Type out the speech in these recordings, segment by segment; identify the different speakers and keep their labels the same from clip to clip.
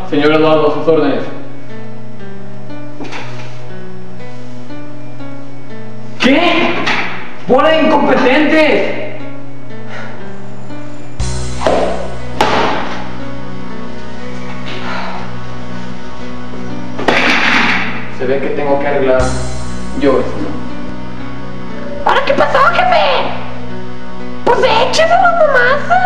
Speaker 1: señor Eduardo, a sus órdenes. ¿Qué? ¡Bola de incompetentes! Se ve que tengo que arreglar yo esto.
Speaker 2: ¿Ahora qué pasó, jefe? Pues écheselo nomás.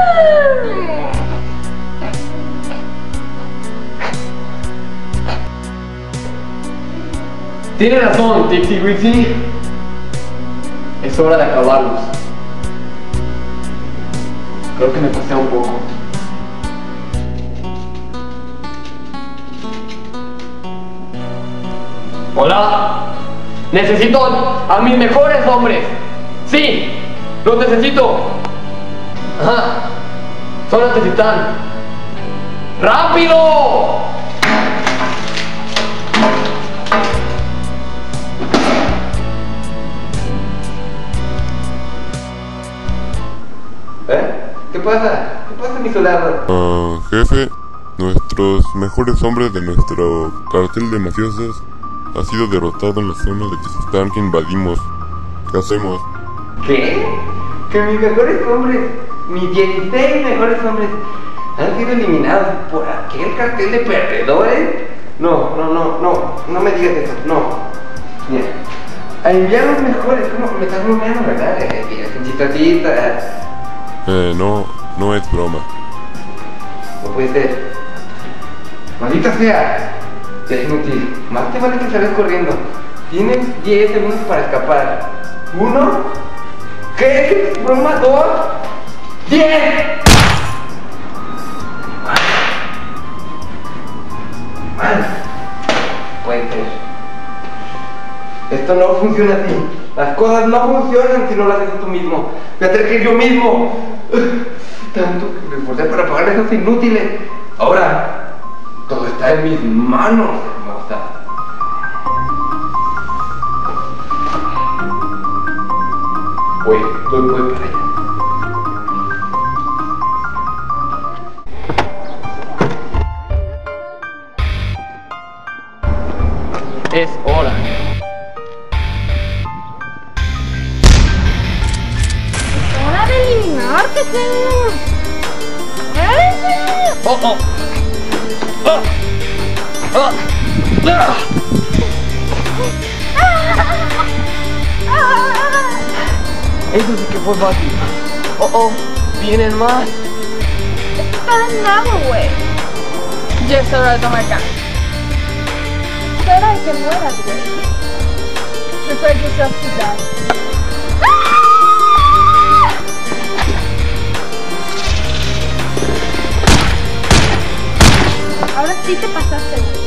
Speaker 1: Tiene razón, Tixi Wixi. Es hora de acabarlos. Creo que me pasé un poco. Hola. Necesito a mis mejores hombres. Sí, los necesito. Ajá. Solo necesitan. ¡Rápido!
Speaker 3: ¿Qué pasa? ¿Qué pasa, mi soldado?
Speaker 4: Jefe, nuestros mejores hombres de nuestro cartel de mafiosos ha sido derrotado en la zona de Chistán que invadimos. ¿Qué hacemos?
Speaker 3: ¿Qué? Que mis mejores hombres, mis 16 mejores hombres, han sido eliminados por aquel cartel de perdedores. No me digas eso, no. Mira, a enviar los mejores, ¿cómo me estás bromeando, verdad? Chinchitotita.
Speaker 4: No es broma.
Speaker 3: No puede ser. Maldita sea. Ya es inútil. Más te vale que salgas corriendo. Tienes 10 segundos para escapar. 1. ¿Qué? ¿Broma? 2. 10. Mal. Puede ser. Esto no funciona así. Las cosas no funcionan si no las haces tú mismo. Voy a tener que ir yo mismo. Tanto que me esforcé para pagar a esos inútiles. Ahora, todo está en mis manos, hermosa. Voy para allá.
Speaker 1: Es hora.
Speaker 2: ¡Hora de eliminarte, señor!
Speaker 1: ¡Oh! Eso sí que fue fácil. Vienen más.
Speaker 2: Esto está ganado, güey. Ya es hora de tomar cambio. Es hora de que mueras, güey. Prepare yourself to die. Ahora sí te pasaste, güey.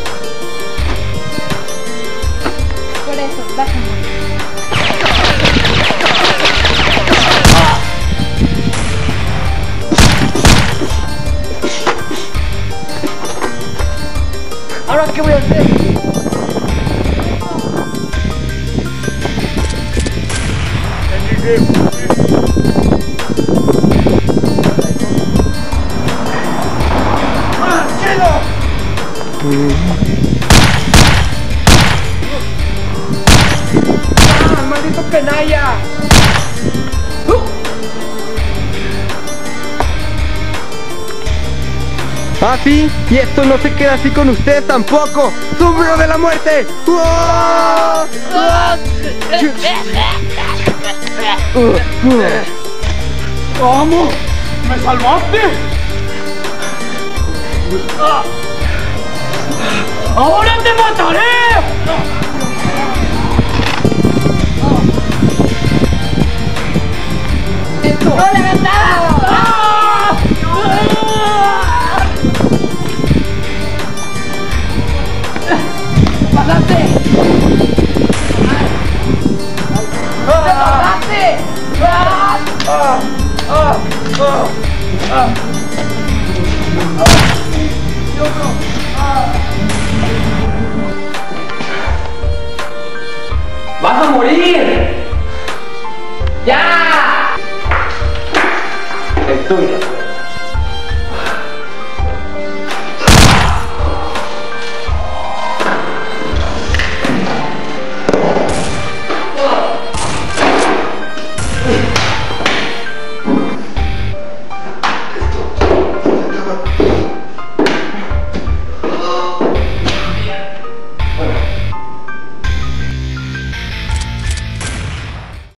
Speaker 2: Por eso, vas a morir.
Speaker 1: ¿Ahora qué voy a hacer? ¡Maldito canalla!
Speaker 3: Ah, sí, y esto no se queda así con ustedes tampoco. ¡Súbilo de la muerte!
Speaker 1: ¡Vamos! ¡Me salvaste! ¡Ahora te mataré!
Speaker 2: ¡No le matamos! ¡Pasaste! ¡Pasaste!
Speaker 1: ¡Vas a morir! ¡Ya!
Speaker 3: Estoy